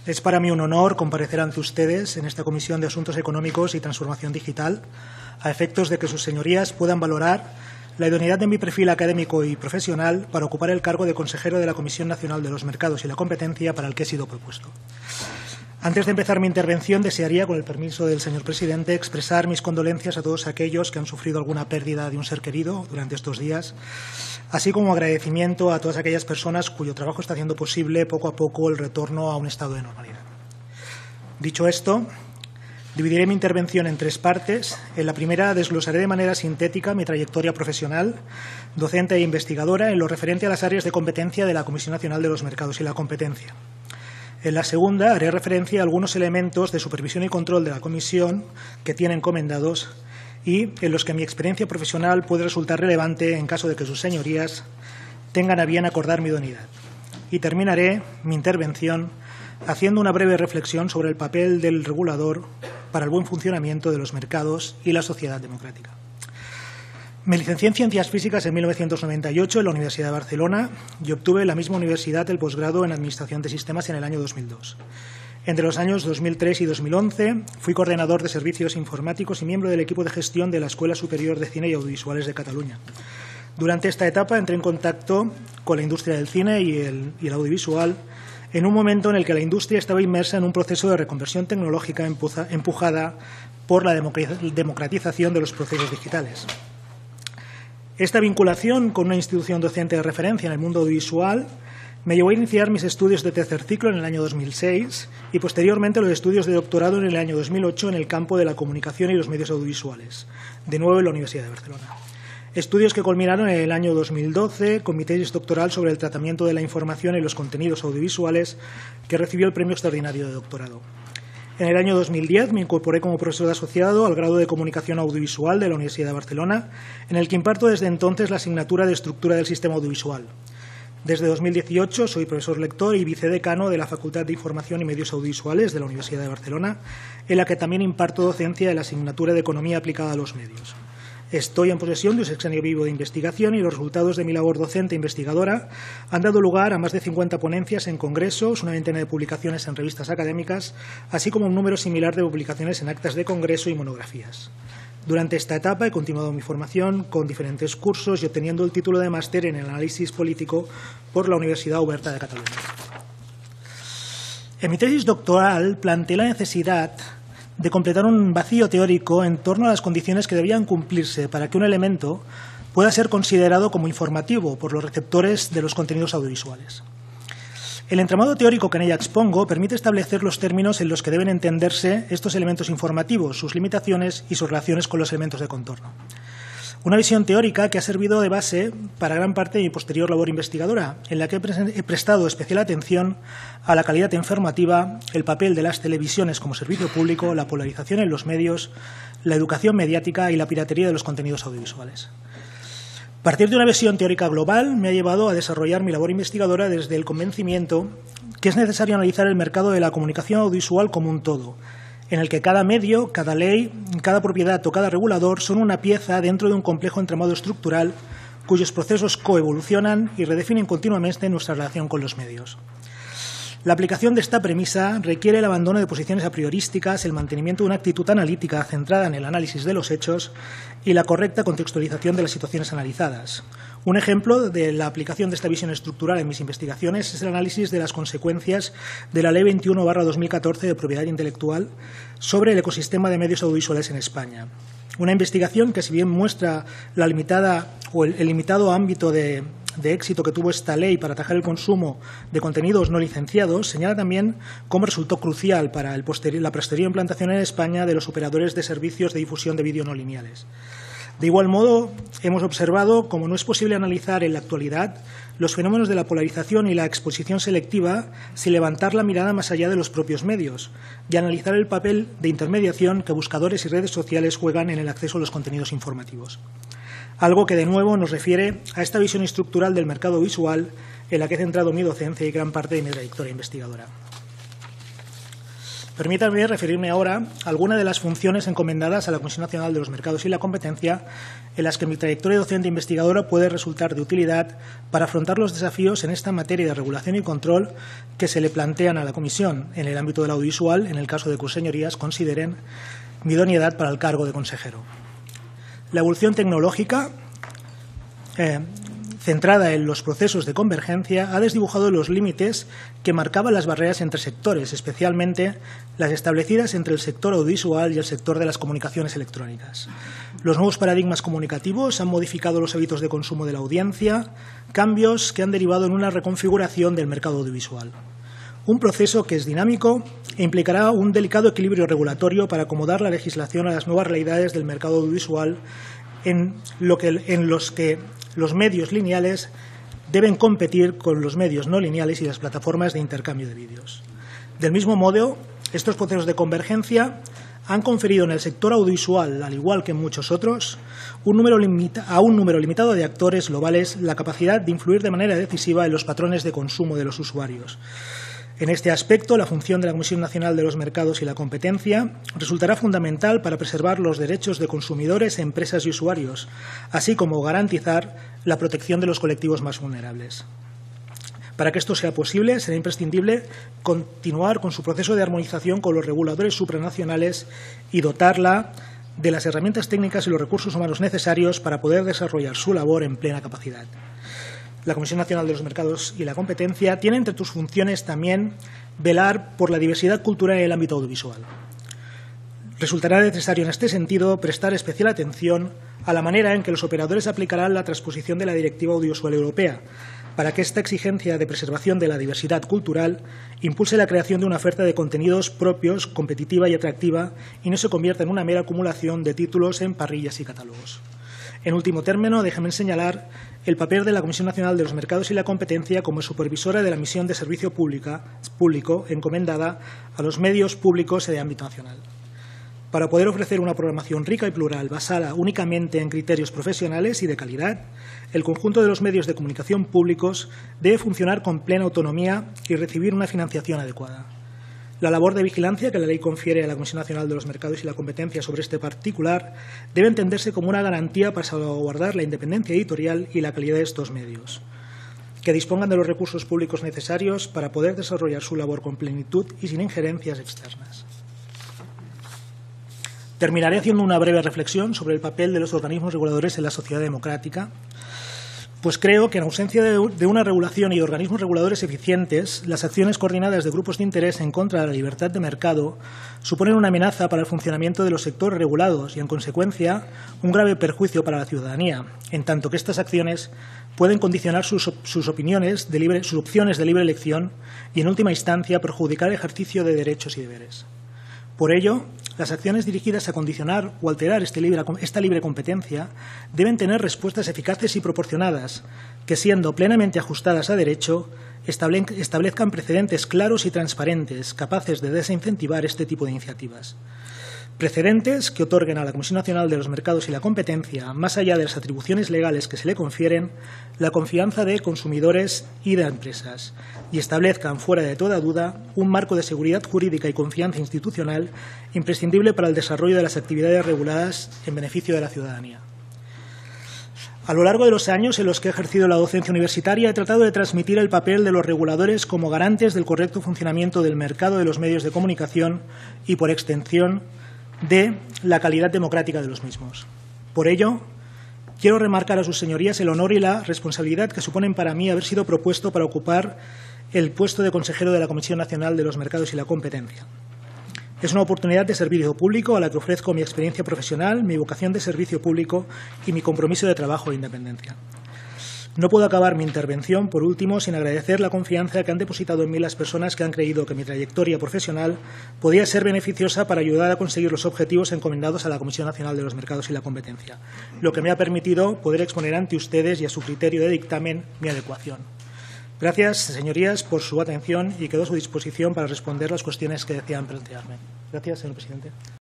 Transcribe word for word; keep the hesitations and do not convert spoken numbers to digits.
Es para mí un honor comparecer ante ustedes en esta Comisión de Asuntos Económicos y Transformación Digital a efectos de que sus señorías puedan valorar la idoneidad de mi perfil académico y profesional para ocupar el cargo de consejero de la Comisión Nacional de los Mercados y la Competencia para el que he sido propuesto. Antes de empezar mi intervención, desearía, con el permiso del señor presidente, expresar mis condolencias a todos aquellos que han sufrido alguna pérdida de un ser querido durante estos días, así como agradecimiento a todas aquellas personas cuyo trabajo está haciendo posible poco a poco el retorno a un estado de normalidad. Dicho esto, dividiré mi intervención en tres partes. En la primera desglosaré de manera sintética mi trayectoria profesional, docente e investigadora, en lo referente a las áreas de competencia de la Comisión Nacional de los Mercados y la Competencia. En la segunda haré referencia a algunos elementos de supervisión y control de la Comisión que tiene encomendados y en los que mi experiencia profesional puede resultar relevante en caso de que sus señorías tengan a bien acordar mi idoneidad. Y terminaré mi intervención haciendo una breve reflexión sobre el papel del regulador para el buen funcionamiento de los mercados y la sociedad democrática. Me licencié en Ciencias Físicas en mil novecientos noventa y ocho en la Universidad de Barcelona y obtuve en la misma universidad el posgrado en Administración de Sistemas en el año dos mil dos. Entre los años dos mil tres y dos mil once fui coordinador de servicios informáticos y miembro del equipo de gestión de la Escuela Superior de Cine y Audiovisuales de Cataluña. Durante esta etapa entré en contacto con la industria del cine y el, y el audiovisual en un momento en el que la industria estaba inmersa en un proceso de reconversión tecnológica empuja, empujada por la democratización de los procesos digitales. Esta vinculación con una institución docente de referencia en el mundo audiovisual me llevó a iniciar mis estudios de tercer ciclo en el año dos mil seis y posteriormente los estudios de doctorado en el año dos mil ocho en el campo de la comunicación y los medios audiovisuales, de nuevo en la Universidad de Barcelona. Estudios que culminaron en el año dos mil doce con mi tesis doctoral sobre el tratamiento de la información y los contenidos audiovisuales, que recibió el premio extraordinario de doctorado. En el año dos mil diez me incorporé como profesor asociado al grado de Comunicación Audiovisual de la Universidad de Barcelona, en el que imparto desde entonces la asignatura de Estructura del Sistema Audiovisual. Desde dos mil dieciocho soy profesor lector y vicedecano de la Facultad de Información y Medios Audiovisuales de la Universidad de Barcelona, en la que también imparto docencia de la asignatura de Economía aplicada a los medios. Estoy en posesión de un sexenio vivo de investigación y los resultados de mi labor docente e investigadora han dado lugar a más de cincuenta ponencias en congresos, una veintena de publicaciones en revistas académicas, así como un número similar de publicaciones en actas de congreso y monografías. Durante esta etapa he continuado mi formación con diferentes cursos y obteniendo el título de máster en el análisis político por la Universidad Oberta de Cataluña. En mi tesis doctoral planteé la necesidad de completar un vacío teórico en torno a las condiciones que debían cumplirse para que un elemento pueda ser considerado como informativo por los receptores de los contenidos audiovisuales. El entramado teórico que en ella expongo permite establecer los términos en los que deben entenderse estos elementos informativos, sus limitaciones y sus relaciones con los elementos de contorno. Una visión teórica que ha servido de base para gran parte de mi posterior labor investigadora, en la que he prestado especial atención a la calidad informativa, el papel de las televisiones como servicio público, la polarización en los medios, la educación mediática y la piratería de los contenidos audiovisuales. Partir de una visión teórica global me ha llevado a desarrollar mi labor investigadora desde el convencimiento que es necesario analizar el mercado de la comunicación audiovisual como un todo, en el que cada medio, cada ley, cada propiedad o cada regulador son una pieza dentro de un complejo entramado estructural cuyos procesos coevolucionan y redefinen continuamente nuestra relación con los medios. La aplicación de esta premisa requiere el abandono de posiciones a priorísticas, el mantenimiento de una actitud analítica centrada en el análisis de los hechos y la correcta contextualización de las situaciones analizadas. Un ejemplo de la aplicación de esta visión estructural en mis investigaciones es el análisis de las consecuencias de la Ley veintiuno barra dos mil catorce de propiedad intelectual sobre el ecosistema de medios audiovisuales en España. Una investigación que, si bien muestra la limitada o el, el limitado ámbito de, de éxito que tuvo esta ley para atajar el consumo de contenidos no licenciados, señala también cómo resultó crucial para el posterior, la posterior implantación en España de los operadores de servicios de difusión de vídeo no lineales. De igual modo, hemos observado cómo no es posible analizar en la actualidad los fenómenos de la polarización y la exposición selectiva sin levantar la mirada más allá de los propios medios y analizar el papel de intermediación que buscadores y redes sociales juegan en el acceso a los contenidos informativos. Algo que, de nuevo, nos refiere a esta visión estructural del mercado visual en la que he centrado mi docencia y gran parte de mi trayectoria investigadora. Permítanme referirme ahora a algunas de las funciones encomendadas a la Comisión Nacional de los Mercados y la Competencia, en las que mi trayectoria docente e investigadora puede resultar de utilidad para afrontar los desafíos en esta materia de regulación y control que se le plantean a la Comisión en el ámbito del audiovisual, en el caso de que sus señorías consideren mi idoneidad para el cargo de consejero. La evolución tecnológica eh, centrada en los procesos de convergencia, ha desdibujado los límites que marcaban las barreras entre sectores, especialmente las establecidas entre el sector audiovisual y el sector de las comunicaciones electrónicas. Los nuevos paradigmas comunicativos han modificado los hábitos de consumo de la audiencia, cambios que han derivado en una reconfiguración del mercado audiovisual. Un proceso que es dinámico e implicará un delicado equilibrio regulatorio para acomodar la legislación a las nuevas realidades del mercado audiovisual, en, lo que, en los que los medios lineales deben competir con los medios no lineales y las plataformas de intercambio de vídeos. Del mismo modo, estos procesos de convergencia han conferido en el sector audiovisual, al igual que en muchos otros, un número limita, a un número limitado de actores globales la capacidad de influir de manera decisiva en los patrones de consumo de los usuarios. En este aspecto, la función de la Comisión Nacional de los Mercados y la Competencia resultará fundamental para preservar los derechos de consumidores, empresas y usuarios, así como garantizar la protección de los colectivos más vulnerables. Para que esto sea posible, será imprescindible continuar con su proceso de armonización con los reguladores supranacionales y dotarla de las herramientas técnicas y los recursos humanos necesarios para poder desarrollar su labor en plena capacidad. La Comisión Nacional de los Mercados y la Competencia tiene entre sus funciones también velar por la diversidad cultural en el ámbito audiovisual. Resultará necesario en este sentido prestar especial atención a la manera en que los operadores aplicarán la transposición de la Directiva Audiovisual Europea, para que esta exigencia de preservación de la diversidad cultural impulse la creación de una oferta de contenidos propios, competitiva y atractiva, y no se convierta en una mera acumulación de títulos en parrillas y catálogos. En último término, déjenme señalar el papel de la Comisión Nacional de los Mercados y la Competencia como supervisora de la misión de servicio pública, público encomendada a los medios públicos de ámbito nacional. Para poder ofrecer una programación rica y plural basada únicamente en criterios profesionales y de calidad, el conjunto de los medios de comunicación públicos debe funcionar con plena autonomía y recibir una financiación adecuada. La labor de vigilancia que la ley confiere a la Comisión Nacional de los Mercados y la Competencia sobre este particular debe entenderse como una garantía para salvaguardar la independencia editorial y la calidad de estos medios, que dispongan de los recursos públicos necesarios para poder desarrollar su labor con plenitud y sin injerencias externas. Terminaré haciendo una breve reflexión sobre el papel de los organismos reguladores en la sociedad democrática, pues creo que en ausencia de una regulación y de organismos reguladores eficientes, las acciones coordinadas de grupos de interés en contra de la libertad de mercado suponen una amenaza para el funcionamiento de los sectores regulados y, en consecuencia, un grave perjuicio para la ciudadanía, en tanto que estas acciones pueden condicionar sus, sus, opiniones de libre, sus opciones de libre elección y, en última instancia, perjudicar el ejercicio de derechos y deberes. Por ello, las acciones dirigidas a condicionar o alterar este libre, esta libre competencia deben tener respuestas eficaces y proporcionadas, que, siendo plenamente ajustadas a derecho, establezcan precedentes claros y transparentes, capaces de desincentivar este tipo de iniciativas. Precedentes que otorguen a la Comisión Nacional de los Mercados y la Competencia, más allá de las atribuciones legales que se le confieren, la confianza de consumidores y de empresas, y establezcan, fuera de toda duda, un marco de seguridad jurídica y confianza institucional imprescindible para el desarrollo de las actividades reguladas en beneficio de la ciudadanía. A lo largo de los años en los que he ejercido la docencia universitaria, he tratado de transmitir el papel de los reguladores como garantes del correcto funcionamiento del mercado de los medios de comunicación y, por extensión, de la calidad democrática de los mismos. Por ello, quiero remarcar a sus señorías el honor y la responsabilidad que suponen para mí haber sido propuesto para ocupar el puesto de consejero de la Comisión Nacional de los Mercados y la Competencia. Es una oportunidad de servicio público a la que ofrezco mi experiencia profesional, mi vocación de servicio público y mi compromiso de trabajo e independencia. No puedo acabar mi intervención, por último, sin agradecer la confianza que han depositado en mí las personas que han creído que mi trayectoria profesional podía ser beneficiosa para ayudar a conseguir los objetivos encomendados a la Comisión Nacional de los Mercados y la Competencia, lo que me ha permitido poder exponer ante ustedes y a su criterio de dictamen mi adecuación. Gracias, señorías, por su atención y quedo a su disposición para responder las cuestiones que desean plantearme. Gracias, señor presidente.